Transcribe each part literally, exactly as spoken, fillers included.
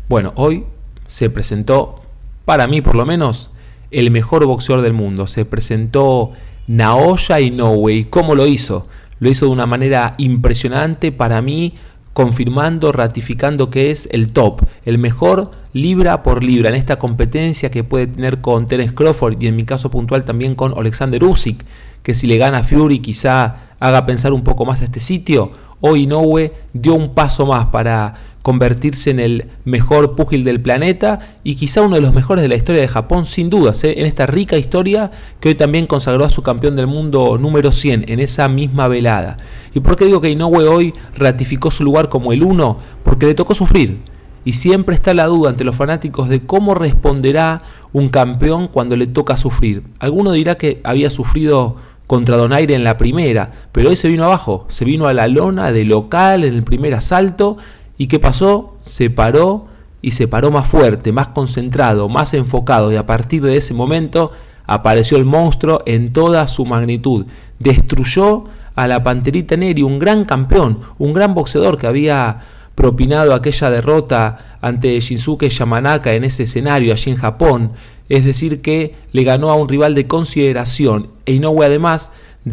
Bueno, hoy se presentó, para mí por lo menos, el mejor boxeador del mundo. Se presentó Naoya Inoue. ¿Y cómo lo hizo? Lo hizo de una manera impresionante, para mí, confirmando, ratificando que es el top, el mejor libra por libra en esta competencia que puede tener con Terence Crawford y en mi caso puntual también con Alexander Usyk, que si le gana a Fury quizá haga pensar un poco más a este sitio. Hoy Inoue dio un paso más para convertirse en el mejor púgil del planeta y quizá uno de los mejores de la historia de Japón, sin dudas, ¿eh? en esta rica historia que hoy también consagró a su campeón del mundo número cien en esa misma velada. ¿Y por qué digo que Inoue hoy ratificó su lugar como el uno? Porque le tocó sufrir. Y siempre está la duda ante los fanáticos de cómo responderá un campeón cuando le toca sufrir. Alguno dirá que había sufrido contra Donaire en la primera, pero hoy se vino abajo, se vino a la lona de local en el primer asalto. ¿Y qué pasó? Se paró y se paró más fuerte, más concentrado, más enfocado, y a partir de ese momento apareció el monstruo en toda su magnitud. Destruyó a la Panterita Neri, un gran campeón, un gran boxeador que había propinado aquella derrota ante Shinsuke Yamanaka en ese escenario allí en Japón. Es decir, que le ganó a un rival de consideración. E Inoue, además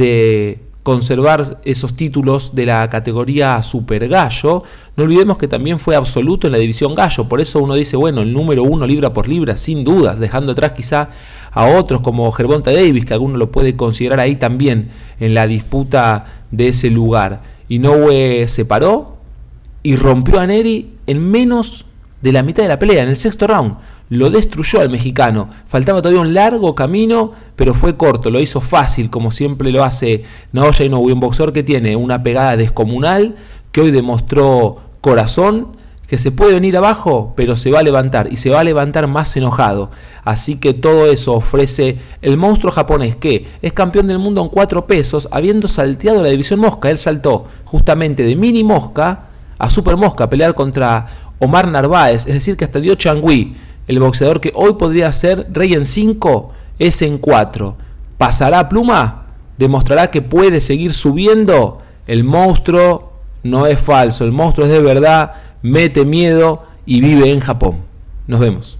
de conservar esos títulos de la categoría Super Gallo, no olvidemos que también fue absoluto en la división Gallo. Por eso uno dice, bueno, el número uno libra por libra, sin dudas, dejando atrás quizá a otros como Gervonta Davis, que alguno lo puede considerar ahí también en la disputa de ese lugar. Inoue se paró y rompió a Neri en menos de la mitad de la pelea, en el sexto round. Lo destruyó al mexicano. Faltaba todavía un largo camino, pero fue corto, lo hizo fácil, como siempre lo hace Naoya Inoue, un boxeador que tiene una pegada descomunal, que hoy demostró corazón, que se puede venir abajo, pero se va a levantar, y se va a levantar más enojado. Así que todo eso ofrece el monstruo japonés, que es campeón del mundo en cuatro pesos, habiendo salteado la división mosca. Él saltó justamente de mini mosca a super mosca a pelear contra Omar Narváez, es decir que hasta dio Changui, el boxeador que hoy podría ser rey en cinco, es en cuatro. ¿Pasará a pluma? ¿Demostrará que puede seguir subiendo? El monstruo no es falso, el monstruo es de verdad, mete miedo y vive en Japón. Nos vemos.